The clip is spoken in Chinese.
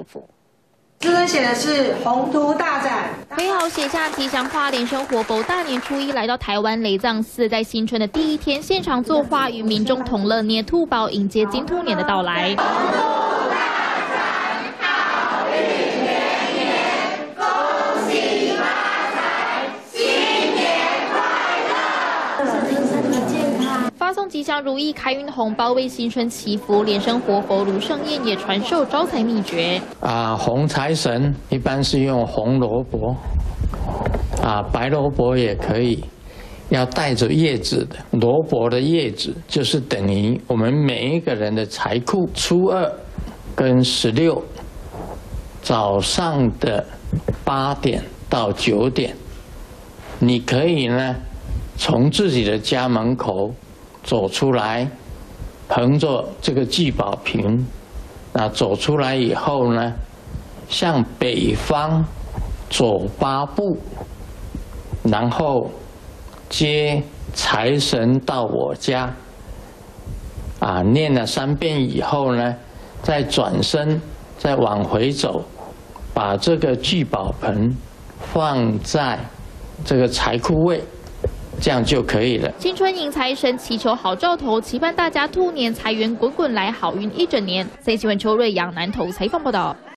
幸福。 这边写的是宏图大展， 美好写下吉祥话，莲生活佛大年初一来到台湾雷藏寺，在新春的第一天现场作画，与民众同乐捏兔宝，迎接金兔年的到来。 发送吉祥如意、开运红包，为新春祈福。莲生活佛卢盛宴也传授招财秘诀。 红财神一般是用红萝卜，白萝卜也可以，要带着叶子的。萝卜的叶子就是等于我们每一个人的财库。初2跟16早上的8点到9点，你可以呢从自己的家门口 走出来，横着这个聚宝瓶，走出来以后呢，向北方走8步，然后接财神到我家，念了3遍以后呢，再转身，再往回走，把这个聚宝盆放在这个财库位。 这样就可以了。 新春迎财神，祈求好兆头，期盼大家兔年财源滚滚来，好运一整年。新闻邱瑞阳南投采访报道。